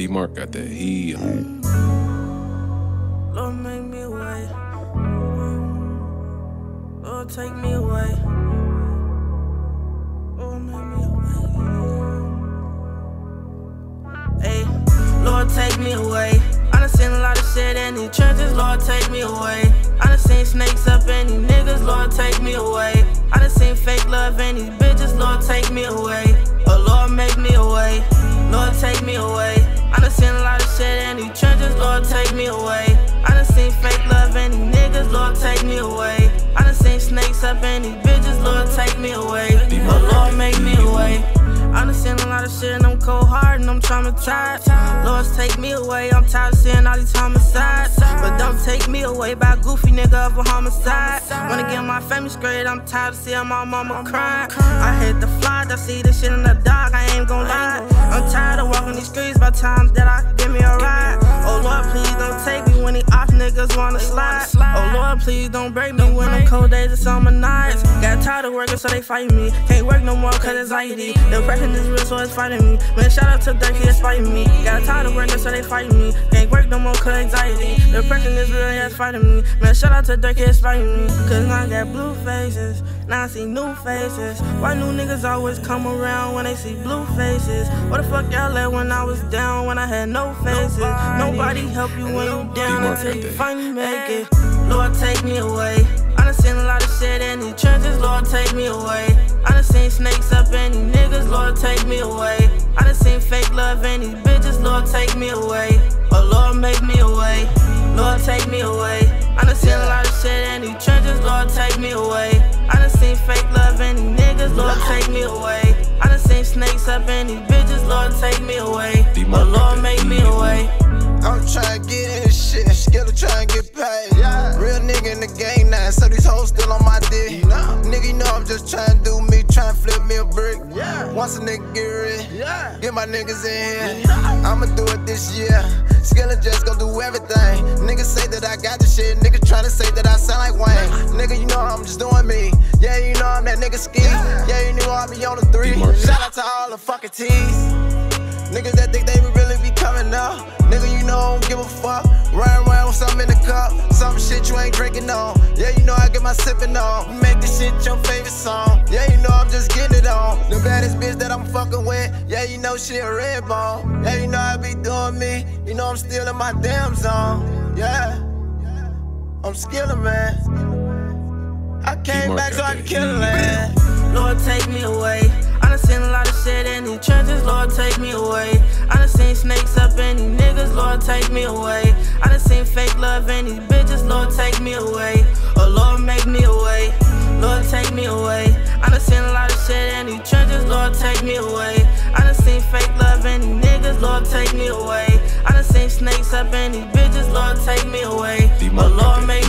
D-Mark got that heat. Lord, make me away. Lord, take me away. Lord, make me away. Hey, Lord, take me away. I done seen a lot of shit in these trenches, Lord, take me away. I done seen snakes up in these niggas, Lord, take me away. I done seen fake love in these bitches, Lord, take me away. Oh, Lord, make me away. Lord, take me away. I done seen a lot of shit in these trenches, Lord, take me away. I done seen fake love in these niggas, Lord, take me away. I done seen snakes up in these bitches, Lord, take me away. Oh, Lord, make me away. I done seen a lot of shit and I'm cold hearted and I'm traumatized. Lord, take me away, I'm tired of seeing all these homicides. But don't take me away by a goofy nigga of a homicide. Wanna get my family straight, I'm tired of seeing my mama crying. I hate the flies, I see this shit in the dark, I ain't gon' lie. I'm tired of walking these streets by times that I give me a ride. Oh Lord, please don't take me when these off niggas wanna slide. Oh Lord, please don't break me when them cold days and summer nights. Got tired of working so they fight me. Can't work no more cause anxiety. Depression is real so it's fighting me. Man, shout out to Dirk, he is fighting me. Got tired of working so they fighting me. Can't work no more cause anxiety. Depression is real, yeah, it's fighting me. Man, shout out to Dirk, he is fighting me. Cause now I got blue faces, now I see new faces. Why new niggas always come around when they see blue faces? What the fuck y'all at when I was down, when I had no faces? Nobody help you when you down until you finally make it. Lord, take me away. I done seen a lot of shit in these trenches, Lord, take me away. I done seen snakes up in these niggas, Lord, take me away. I done seen fake love in these bitches, Lord, take me away. Oh Lord, make me away. Lord, take me away. I done seen a lot of shit in these trenches, Lord, take me away. I done seen fake love in these niggas, Lord, take me away. I done seen snakes up in these bitches, Lord, take me away. Oh Lord, make me away. I'm tryna get in this shit, Skilla tryna get paid. Real nigga in the game now, so these hoes still on my dick. Nigga, you know I'm just tryna do me, tryna flip me a brick. Once a nigga get rich, get my niggas in here. I'ma do it this year. Skilla just gon' do everything. Niggas say that I got the shit, niggas tryna say that I sound like Wayne. Nigga, you know I'm just doing me. Yeah, you know I'm that nigga ski. Yeah, you know I be on the 3. Shout out to all the fucking T's. Niggas that think they really be coming up. Nigga, you know I don't give a fuck. Riding around with something in the cup. Some shit you ain't drinking on. Yeah, you know I get my sipping on. Make this shit your favorite song. Yeah, you know I'm just getting it on. The baddest bitch that I'm fucking with. Yeah, you know she a red bone. Yeah, you know I be doing me. You know I'm still in my damn zone. Yeah, I'm skillin', man. I came back so I can kill a man. Lord, take me away. I done seen a lot of shit in these trenches, Lord, take me away. I done seen snakes up in these niggas, Lord, take me away. I done seen fake love in these bitches, Lord, take me away. Oh Lord, make me away. Lord, take me away. I done seen a lot of shit in these trenches, Lord, take me away. I done seen fake love in these niggas, Lord, take me away. I done seen snakes up in these bitches, Lord, take me away. Oh Lord, make